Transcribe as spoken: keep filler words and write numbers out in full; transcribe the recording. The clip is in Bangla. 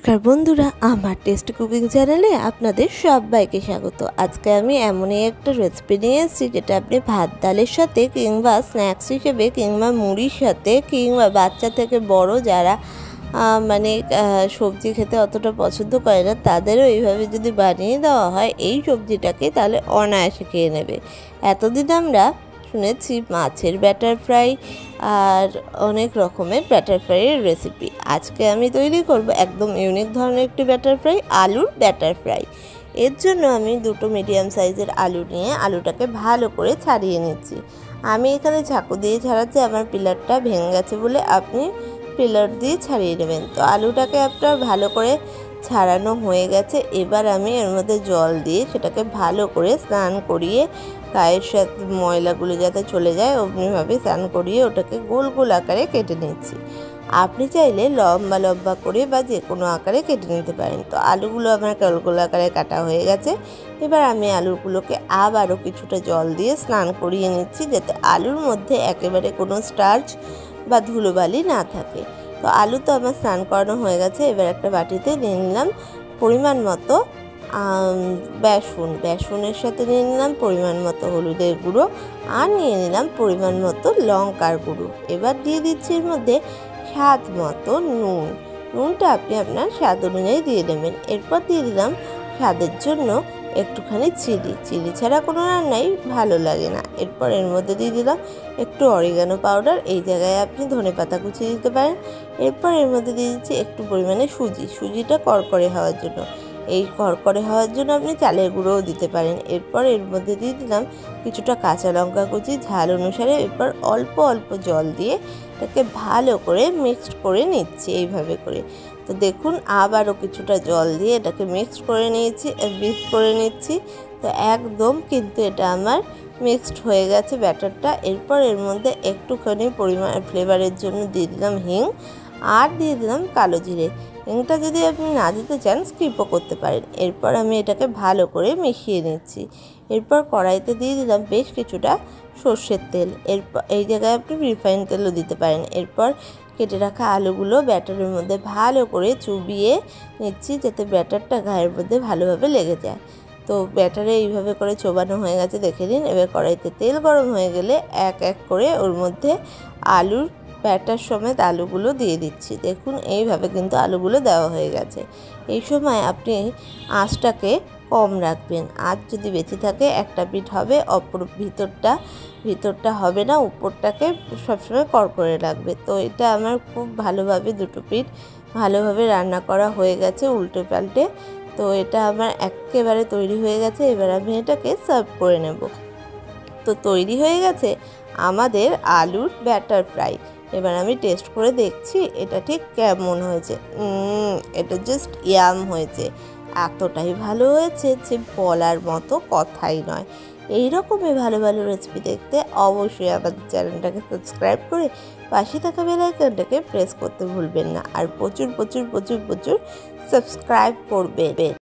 नमस्कार बंधुरा आमार टेस्ट कुकिंग चैनेले आपनादेर सबाइके स्वागत। आज के आमी एमन एक रेसिपि निये एसेछि जेटा आपनि भात डालेर साथे किंबा स्नैक्स हिसेबे किंबा मुड़िर साथे किंबा बाच्चा थेके बड़ो जारा माने सब्जी खेते अतटा पछंद करे ना तादेरও এইভাবে যদি বানিয়ে দেওয়া হয় এই সবজিটাকে তাহলে অনায়াসে খেয়ে নেবে। এতদিন আমরা শুনেছি মাছের ব্যাটার ফ্রাই আর অনেক রকমের ব্যাটার ফ্রাইয়ের রেসিপি। আজকে আমি তৈরি করব একদম ইউনিক ধরনের একটি ব্যাটার ফ্রাই, আলুর ব্যাটার ফ্রাই। এর জন্য আমি দুটো মিডিয়াম সাইজের আলু নিয়ে আলুটাকে ভালো করে ছাড়িয়ে নিচ্ছি। আমি এখানে চাকু দিয়ে ছাড়াচ্ছি, আমার পিলারটা ভেঙে গেছে বলে আপনি পিলার দিয়ে ছাড়িয়ে নেবেন। তো আলুটাকে আপনার ভালো করে ছাড়ানো হয়ে গেছে। এবার আমি এর মধ্যে জল দিয়ে সেটাকে ভালো করে স্নান করিয়ে গায়ের সাথে ময়লাগুলো যাতে চলে যায় অমনিভাবে স্নান করিয়ে ওটাকে গোল গোল আকারে কেটে নিচ্ছি। আপনি চাইলে লম্বা লম্বা করে বা যে কোনো আকারে কেটে নিতে পারেন। তো আলুগুলো আমার গোল গোল আকারে কাটা হয়ে গেছে। এবার আমি আলুগুলোকে আবারও কিছুটা জল দিয়ে স্নান করিয়ে নিচ্ছি যাতে আলুর মধ্যে একেবারে কোনো স্টার্চ বা ধুলোবালি না থাকে। তো আলু তো আমার স্নান করানো হয়ে গেছে। এবার একটা বাটিতে নিয়ে নিলাম পরিমাণ মতো বেসন, বেসনের সাথে নিয়ে নিলাম পরিমাণ মতো হলুদের গুঁড়ো আর নিয়ে নিলাম পরিমাণ মতো লঙ্কার গুঁড়ো। এবার দিয়ে দিচ্ছি এর মধ্যে স্বাদ মতো নুন। নুনটা আপনি আপনার স্বাদ অনুযায়ী দিয়ে দেবেন। এরপর দিয়ে দিলাম স্বাদের জন্য একটুখানি চিলি। চিলি ছাড়া কোনো রান্নাই ভালো লাগে না। এরপর এর মধ্যে দিয়ে দিলাম একটু অরিগানো পাউডার, এই জায়গায় আপনি ধনেপাতা কুচিয়ে দিতে পারেন। এরপর এর মধ্যে দিয়ে দিচ্ছি একটু পরিমাণে সুজি, সুজিটা করকরে হওয়ার জন্য। এই করকরে হওয়ার জন্য আপনি চালের গুঁড়োও দিতে পারেন। এরপর এর মধ্যে দিয়ে দিলাম কিছুটা কাঁচা লঙ্কা কুচি ঝাল অনুসারে। এরপর অল্প অল্প জল দিয়ে এটাকে ভালো করে মিক্সড করে নিচ্ছি এইভাবে করে। তো দেখুন আবারও কিছুটা জল দিয়ে এটাকে মিক্সড করে নিয়েছি মিক্স করে নিচ্ছি। তো একদম কিন্তু এটা আমার মিক্সড হয়ে গেছে ব্যাটারটা। এরপর এর মধ্যে একটুখানি পরিমাণ ফ্লেভারের জন্য দিয়ে দিলাম হিং আর দিয়ে দিলাম কালো জিরে। হিংটা যদি আপনি না দিতে চান স্কিপও করতে পারেন। এরপর আমি এটাকে ভালো করে মিশিয়ে নিচ্ছি। এরপর কড়াইতে দিয়ে দিলাম বেশ কিছুটা সর্ষের তেল। এরপর এই জায়গায় আপনি রিফাইন তেলও দিতে পারেন। এরপর কেটে রাখা আলুগুলো ব্যাটারের মধ্যে ভালো করে চুবিয়ে নিচ্ছি যাতে ব্যাটারটা গায়ের মধ্যে ভালোভাবে লেগে যায়। তো ব্যাটারে এইভাবে করে চোবানো হয়ে গেছে দেখে নিন। এবার কড়াইতে তেল গরম হয়ে গেলে এক এক করে ওর মধ্যে আলুর ব্যাটার সমেত আলুগুলো দিয়ে দিচ্ছি। দেখুন এইভাবে কিন্তু আলুগুলো দেওয়া হয়ে গেছে। এই সময় আপনি আঁচটাকে কম রাখবেন। আঁচ যদি বেঁচে থাকে একটা পিঠ হবে, অপর ভিতরটা ভিতরটা হবে না, উপরটাকে সবসময় কড়কড়ে রাখবে। তো এটা আমার খুব ভালোভাবে দুটো পিঠ ভালোভাবে রান্না করা হয়ে গেছে উল্টে পাল্টে। তো এটা আমার একেবারে তৈরি হয়ে গেছে। এবার আমি এটাকে সার্ভ করে নেব। তো তৈরি হয়ে গেছে আমাদের আলুর ব্যাটার ফ্রাই। এবার আমি টেস্ট করে দেখছি এটা ঠিক কেমন হয়েছে। এটা জাস্ট ইয়াম হয়েছে, এতটাই ভালো হয়েছে যে বলার মতো কথাই নয়। এই রকমই ভালো ভালো রেসিপি দেখতে অবশ্যই আমাদের চ্যানেলটাকে সাবস্ক্রাইব করে পাশে থাকা বেল আইকনটাকে প্রেস করতে ভুলবেন না। আর প্রচুর প্রচুর প্রচুর প্রচুর সাবস্ক্রাইব করবেন।